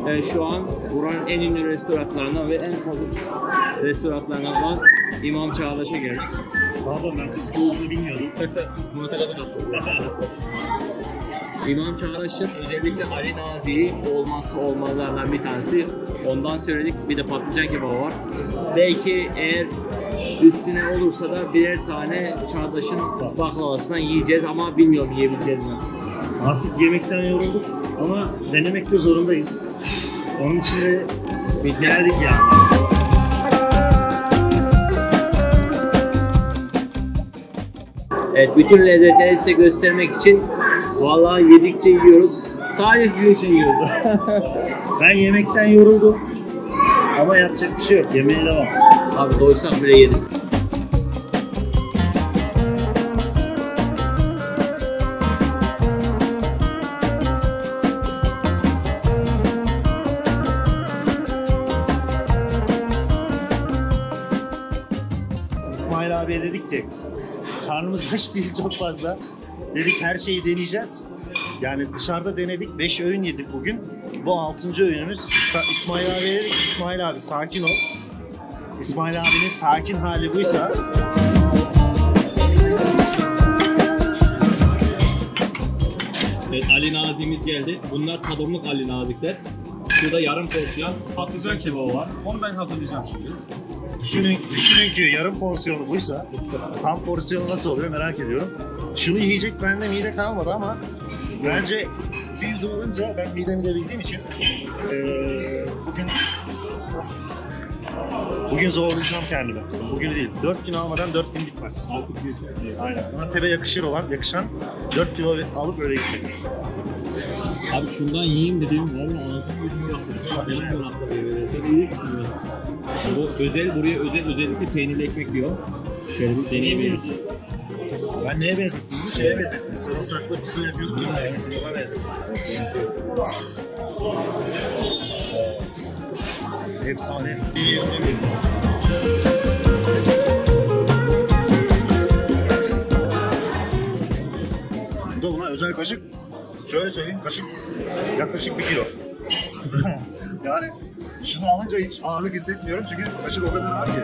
Şu an buranın en ünlü restoranlarından ve en favori restoranlarından olan İmam Çağdaş'a geldik. Pardon, ben kız olduğunu bilmiyordum. Bunu teladık İmam Çağdaş'ın özellikle Ali Nazi'yi olmazsa olmazlardan bir tanesi. Ondan söyledik. Bir de patlıcan kebabı var. Belki eğer üstüne olursa da birer tane Çağdaş'ın baklavasından yiyeceğiz ama bilmiyorum yiyebileceğiz mi? Artık yemekten yorulduk ama denemekte zorundayız. Onun için de geldik yani. Evet, bütün lezzetleri size göstermek için vallahi yedikçe yiyoruz. Sadece sizin için yiyoruz. Ben yemekten yoruldum ama yapacak bir şey yok. Yemeğe devam. Abi doysak bile yeriz. İsmail abiye dedik ki karnımız aç değil çok fazla. Dedik her şeyi deneyeceğiz. Yani dışarıda denedik, 5 öğün yedik bugün. Bu 6. öğünümüz. İsmail abiye dedik, İsmail abi sakin ol. İsmail abinin sakin hali buysa. Evet, Ali Nazi'miz geldi. Bunlar tadımlık Ali Nazikler. Şurada yarım porsiyon patlıcan kebabı var. Onu ben hazırlayacağım şimdi. Düşünün ki yarım porsiyonu buysa tam porsiyonu nasıl oluyor merak ediyorum. Şunu yiyecek bende mide kalmadı ama bence bir yudum alınca ben midemi de bildiğim için bugün zorlayacağım kendimi. Bugün değil. 4 gün almadan 4 gün bitmez. Aynen. Antep'e yakışan 4 kilo alıp öyle gitmek. Abi şundan yiyeyim dedim. Valla anasını yüzümü yaptım. Bu özellikle peynirli ekmek diyor. Şöyle bir deneyebiliriz. Ben neye benzettim? Bu şeye benzettim. Sarımsaklı pizza yapıyorduk ya. Ona benzettim. Efsane. Bu da buna özel kaşık. Şöyle söyleyeyim, kaşık yaklaşık 1 kilo. Yani şunu alınca hiç ağırlık hissetmiyorum çünkü kaşık o kadar ağır ki.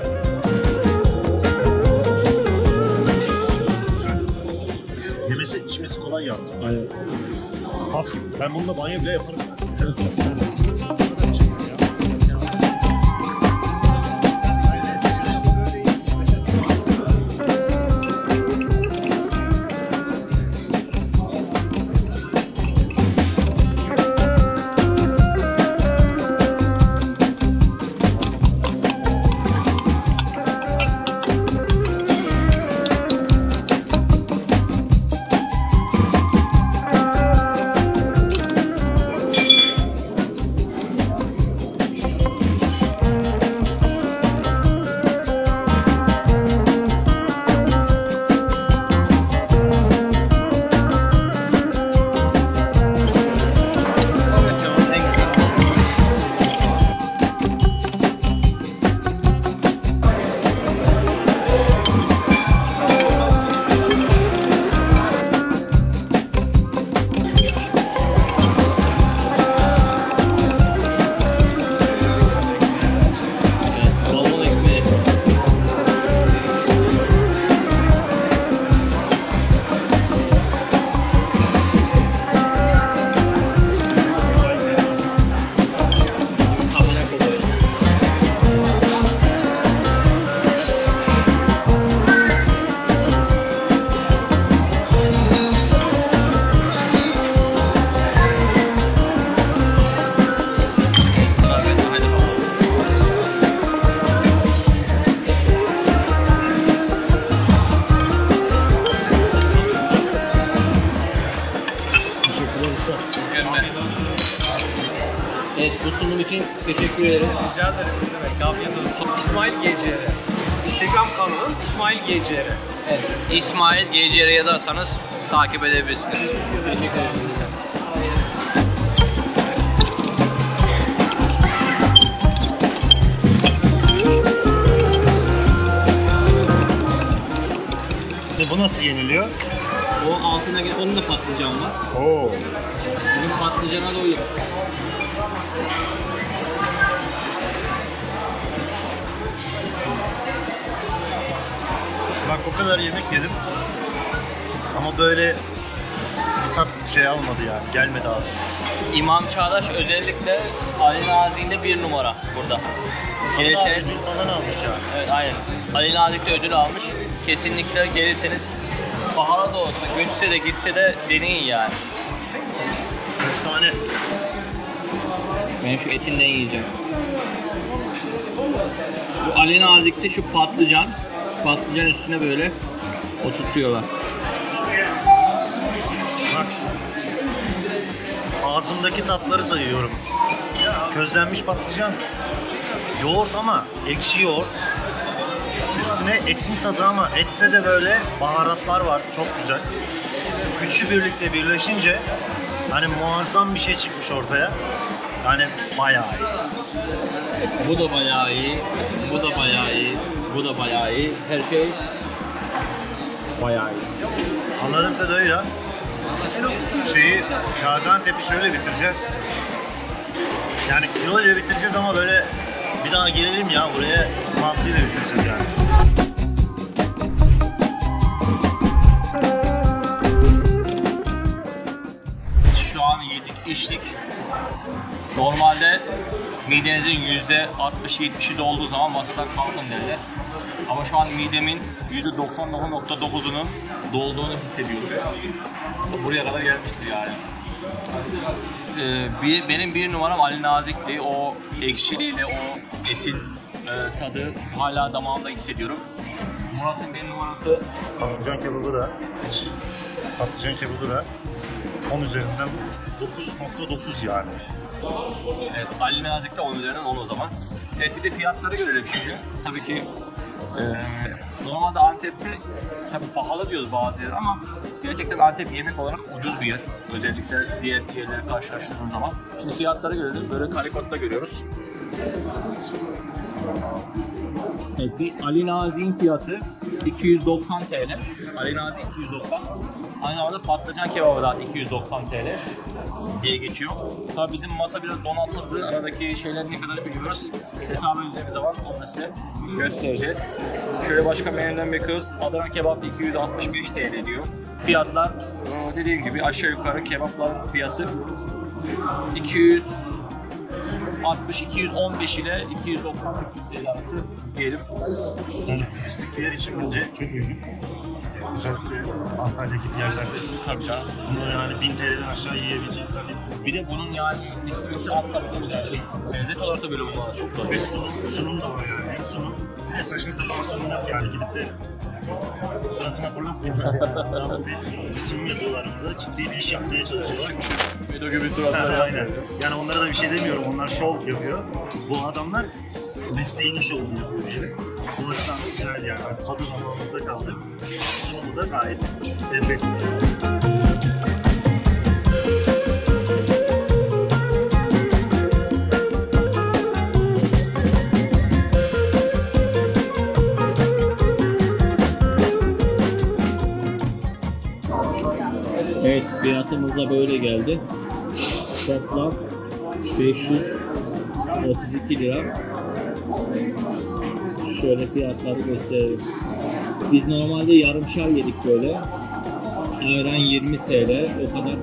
Yemesi, içmesi kolay yaptım. Aynen. Has gibi. Ben bununla banyo bile yaparım. Evet, bu sunum için teşekkür ederim. Rica ederim. Evet, afiyet olsun. İsmail GCR. Instagram kanalım İsmail GCR. Evet, İsmail GCR yazarsanız takip edebilirsiniz. Teşekkür ederim. Bu nasıl yeniliyor? O altına gelen, onun da patlıcan var. Oo. Bugün patlıcana doyuyor. Bak o kadar yemek yedim. Ama böyle bir tat şey almadı yani. Gelmedi ağzıma. İmam Çağdaş özellikle Ali Nazi'nde bir numara burada. Gelirseniz Ödül falan almış yani. evet aynen. Ali Nazi'de ödül almış. Kesinlikle gelirseniz pahalı da olsa, güçse de gitse de deneyin yani. Efsane. Ben şu etinden yiyeceğim. Bu Ali Nazik'te şu patlıcan üstüne böyle oturtuyorlar. Bak. Ağzımdaki tatları sayıyorum. Közlenmiş patlıcan. Yoğurt ama ekşi yoğurt. Üstüne etin tadı ama ette de böyle baharatlar var. Çok güzel. Üçü birlikte birleşince hani muazzam bir şey çıkmış ortaya. Yani bayağı iyi. Bu da bayağı iyi, bu da bayağı iyi, bu da bayağı iyi. Her şey bayağı iyi. Anladığım kadarıyla Gaziantep'i şöyle bitireceğiz. Yani kilo ile bitireceğiz ama böyle bir daha gelelim ya buraya mantıyla bitireceğiz yani. Şu an yedik, içtik. Normalde midenizin %60-70'i dolduğu zaman masadan kalkın derler. Ama şu an midemin %99.9'unun dolduğunu hissediyorum. Buraya kadar gelmiştir yani. Benim bir numaram Ali Nazik'ti. O ekşiliğiyle, o etin tadı hala damağımda hissediyorum. Murat'ın bir numarası Patlıcan kebabı da 10 üzerinden 9.9 yani. evet, Ali Nazik'te 10 üzerinden 10 o zaman. Evet, bir de fiyatları görelim şimdi. Tabii ki normalde Antep'te tabii pahalı diyoruz bazı yerler ama gerçekten Antep yemek olarak ucuz bir yer. Özellikle diğer yerleri karşılaştırdığımız zaman. Şimdi fiyatları görelim. Böyle karikotta görüyoruz. Evet, bir Ali Nazik'in fiyatı 290 TL. Ali Nazik 290. Aynı zamanda patlıcan kebabı da 290 TL diye geçiyor. Tabii bizim masa biraz donatıldı. Aradaki şeyleri ne kadar biliyoruz. Hesap edeceğimiz zaman onu size göstereceğiz. Şöyle başka menüden bakıyoruz. Adana kebap 265 TL diyor. Fiyatlar dediğim gibi aşağı yukarı kebapların fiyatı 260-215 ile 290 TL arası diyelim. Yani turistik bir yer için bence çok uygun. Özellikle Antalya gibi yerlerde. Tabii canım. Bunu yani 1000 TL'den aşağı yiyebileceğiz tabii. Bir de bunun yani listesi atlatılır yani. Lezzet olarak da böyle bunlar çok zor. Ve sunum da var yani. Hem sunum, hem saçma sapan sunum yok yani gidip de suratına fırlatmıyorlar yani. Bir sunum yapıyorlar burada, ciddi bir iş yapmaya çalışıyorlar. Video gibi suratlar Aynen. Yani onlara da bir şey demiyorum, onlar şov yapıyor. Bu adamlar mesleğinin şovunu yapıyor diyelim. Bu açıdan güzel yani, tadı damağımızda kaldı. Sunumu da gayet enfes. Evet, fiyatımız da böyle geldi. Toplam 532 lira. Şöyle fiyatları gösterelim. Biz normalde yarımşar yedik böyle. Ayran 20 TL, o kadar.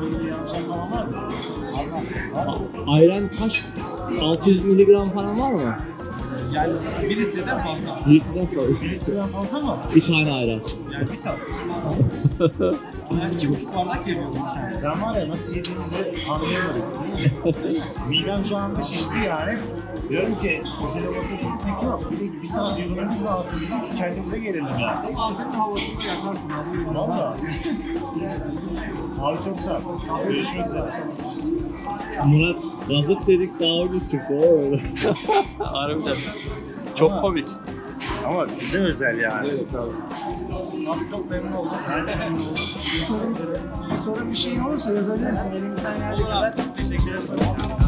Ayran kaç? 600 miligram falan var mı? Yani 1 litreden fazla. 1 litreden fazla. 1 litreden fazla mı? Bir tane ayran. Yani bir tas. Yani 2,5 bardak geliyor bir tane. Ben var ya nasıl yediğimizi anlayamadım. Midem şu anda şişti yani. Diyorum ki otele gitmek yok. Bir saat yürümemiz lazım bizim ki kendimize gelelim yani. Ağzının havasını yakarsın abi. Valla. Abi çok sağ ol. Görüşmek üzere. Murat, gazık dedik daha ucuz çıktı o öyle. Harbiden. Çok komik. Ama bize özel yani. Evet abi. Abi çok memnun oldum. Bir sorun bir şeyin olursa yazabilirsin. Elimizden geldiği kadar. Teşekkür ederim.